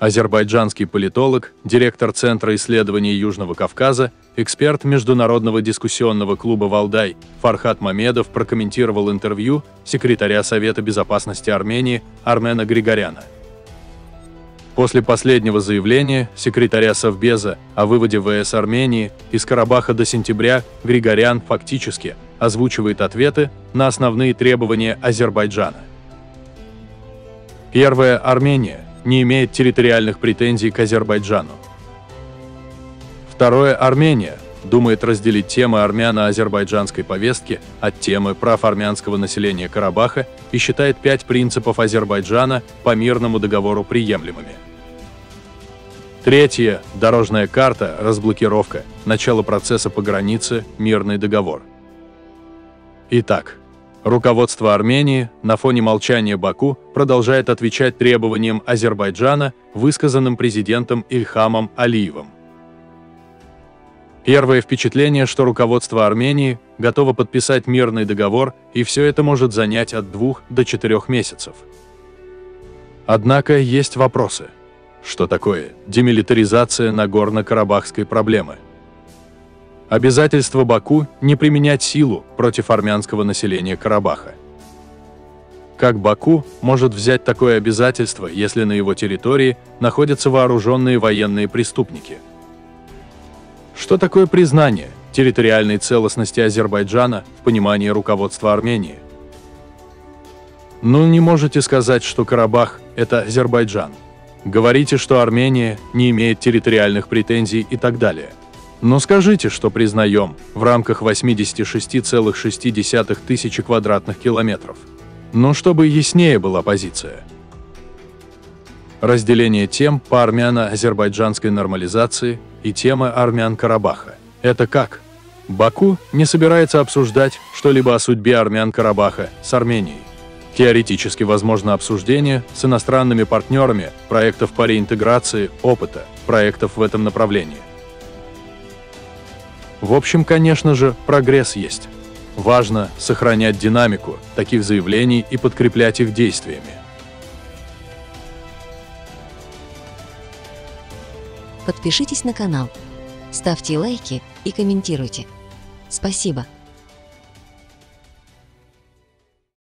Азербайджанский политолог, директор Центра исследований Южного Кавказа, эксперт Международного дискуссионного клуба «Валдай» Фархат Мамедов прокомментировал интервью секретаря Совета безопасности Армении Армена Григоряна. После последнего заявления секретаря Совбеза о выводе ВС Армении из Карабаха до сентября Григорян фактически озвучивает ответы на основные требования Азербайджана. Первое. Армения не имеет территориальных претензий к Азербайджану. Второе. Армения думает разделить темы армяно-азербайджанской повестки от темы прав армянского населения Карабаха и считает 5 принципов Азербайджана по мирному договору приемлемыми. Третье. Дорожная карта, разблокировка, начало процесса по границе, мирный договор. Итак, руководство Армении на фоне молчания Баку продолжает отвечать требованиям Азербайджана, высказанным президентом Ильхамом Алиевым. Первое впечатление, что руководство Армении готово подписать мирный договор, и все это может занять от 2 до 4 месяцев. Однако есть вопросы. Что такое демилитаризация Нагорно-Карабахской проблемы? Обязательство Баку не применять силу против армянского населения Карабаха. Как Баку может взять такое обязательство, если на его территории находятся вооруженные военные преступники? Что такое признание территориальной целостности Азербайджана в понимании руководства Армении? Ну, не можете сказать, что Карабах – это Азербайджан. Говорите, что Армения не имеет территориальных претензий и так далее. Но скажите, что признаем в рамках 86,6 тысячи квадратных километров. Но чтобы яснее была позиция. Разделение тем по армяно-азербайджанской нормализации и темы армян-Карабаха. Это как? Баку не собирается обсуждать что-либо о судьбе армян-Карабаха с Арменией. Теоретически возможно обсуждение с иностранными партнерами проектов по реинтеграции, опыта, проектов в этом направлении. В общем, конечно же, прогресс есть. Важно сохранять динамику таких заявлений и подкреплять их действиями. Подпишитесь на канал, ставьте лайки и комментируйте. Спасибо.